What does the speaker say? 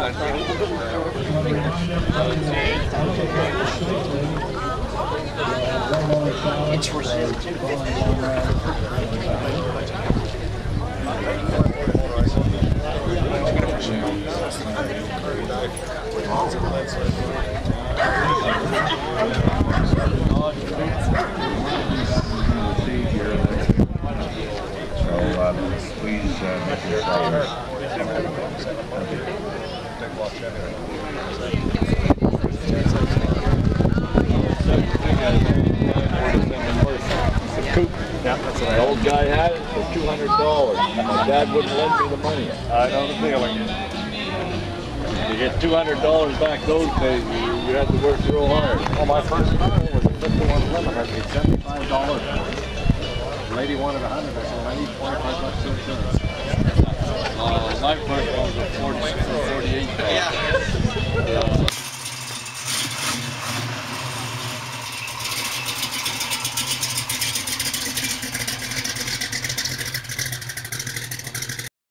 It's for sale too. Please make your Yeah, that's what the old guy had it for $200. My dad wouldn't lend me the money. I don't think I like it. To get $200 back those days, you had to work real hard. Well, my first car was a 51 limit. I paid $75 for it. The lady wanted 100. I said, I need $25 to insurance.